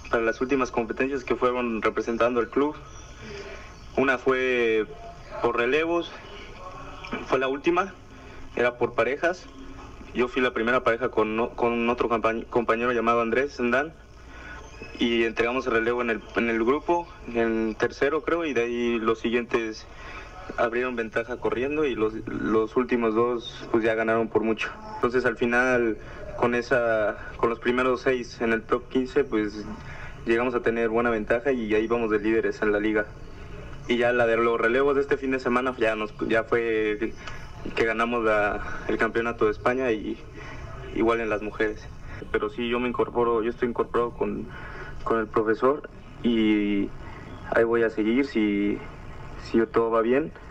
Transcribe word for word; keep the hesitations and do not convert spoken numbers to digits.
para las últimas competencias que fueron representando al club. Una fue por relevos, fue la última, era por parejas. Yo fui la primera pareja con, con otro compañero llamado Andrés Sendán y entregamos el relevo en el, en el grupo, en tercero creo, y de ahí los siguientes abrieron ventaja corriendo y los, los últimos dos pues ya ganaron por mucho. Entonces al final con, esa, con los primeros seis en el top quince pues llegamos a tener buena ventaja y ahí vamos de líderes en la liga. Y ya la de los relevos de este fin de semana ya, nos, ya fue que ganamos la, el campeonato de España y igual en las mujeres. Pero sí, yo me incorporo, yo estoy incorporado con, con el profesor y ahí voy a seguir si, si todo va bien.